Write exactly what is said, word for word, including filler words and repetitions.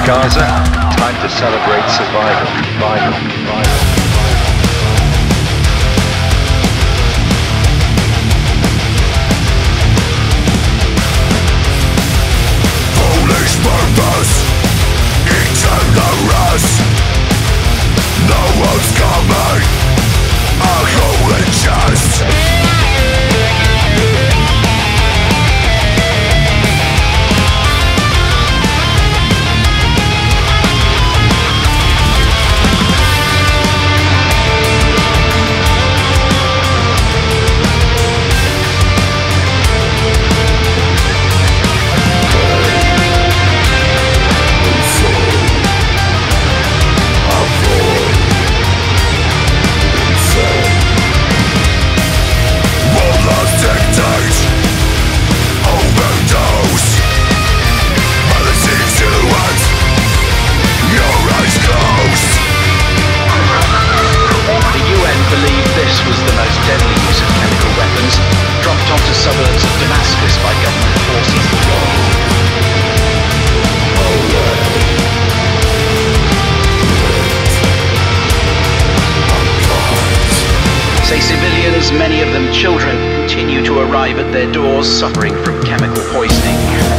Gaza, time to celebrate survival, survival, survival. Foolish purpose, eternal rest. No one's coming, a holy chest. Suburbs of Damascus by government forces. Say civilians, many of them children, continue to arrive at their doors suffering from chemical poisoning.